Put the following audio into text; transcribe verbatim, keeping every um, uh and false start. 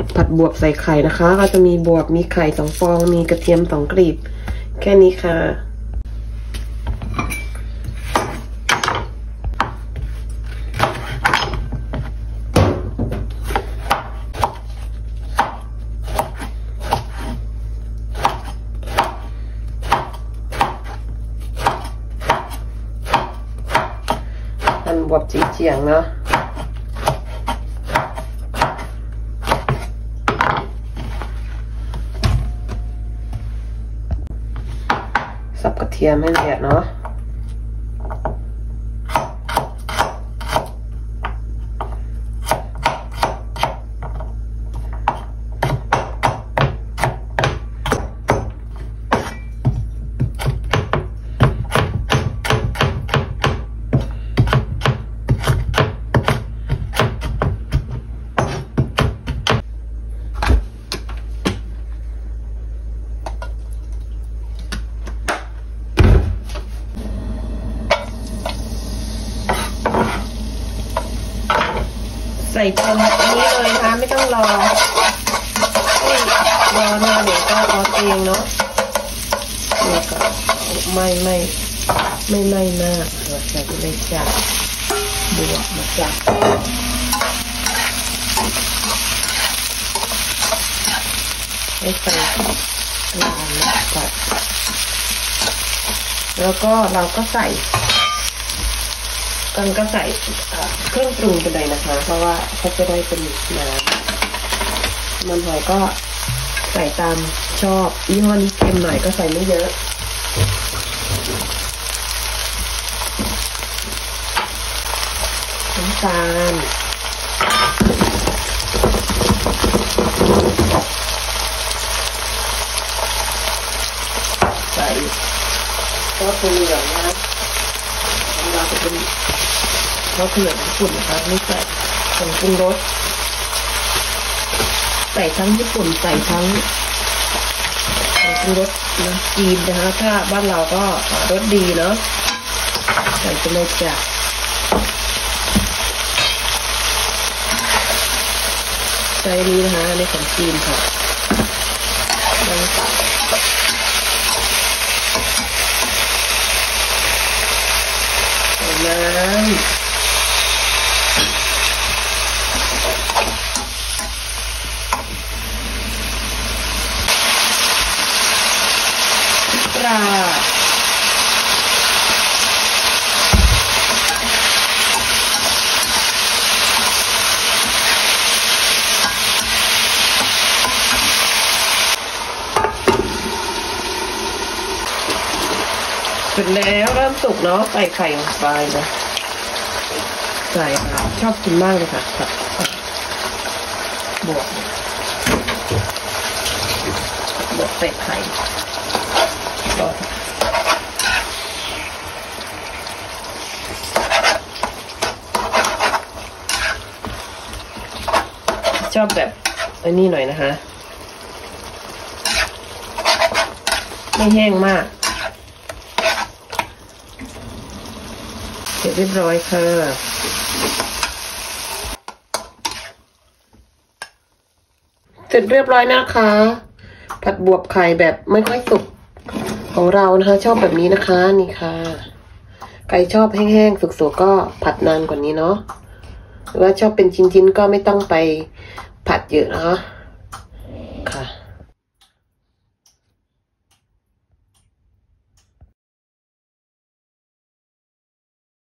ผัดบวบใส่ไข่นะคะก็จะมีบวบมีไข่สองฟองมีกระเทียมสองกลีบแค่นี้ค่ะหั่นบวบจีเจียงเนาะสับกระเทียมให้ละเอียดเนาะใส่ตรงนี้เลยนะคะไม่ต้องรอให้รอเนื้อเดี๋ยวก็รอเองเนาะแล้วก็ไม่ไม่ไม่ไม่มากเราใส่ไปเลยจ้ะบวกมาจ้ะให้ใส่ลานก่อนแล้วก็เราก็ใส่กันก็ใส่เครื่องปรุงไปเลยนะคะเพราะว่าเขาจะได้เป็นน้ำมันหอยก็ใส่ตามชอบยี่ห้อนี้เค็มหน่อยก็ใส่ไม่เยอะน้ำตาลใส่ซอสถั่วเหลืองนะเราจะเป็นซอสถั่วเหลืองญี่ปุ่นนะคะไม่ใส่ผงปรุงรสใส่ทั้งญี่ปุ่นใส่ทั้งผงปรุงรสนะจีนนะคะถ้าบ้านเราก็รสดีเนาะใส่ไปเลยจ้ะใส่นี้นะคะในของจีนค่ะน้ำปลาเสร็จแล้วเริ่มสุกเนาะใส่ไข่ลงไปนะใส่ค่ะชอบกินมากเลยค่ะผัดบวบบวบใส่ไข่ชอบแบบอันนี้หน่อยนะคะไม่แห้งมากเสร็จเรียบร้อยค่ะเสร็จเรียบร้อยนะคะผัดบวบไข่แบบไม่ค่อยสุกของเรานะคะชอบแบบนี้นะคะนี่ค่ะใครชอบแห้งๆสุกๆก็ผัดนานกว่านี้เนาะหรือว่าชอบเป็นชิ้นๆก็ไม่ต้องไปผัดเยอะนะคะ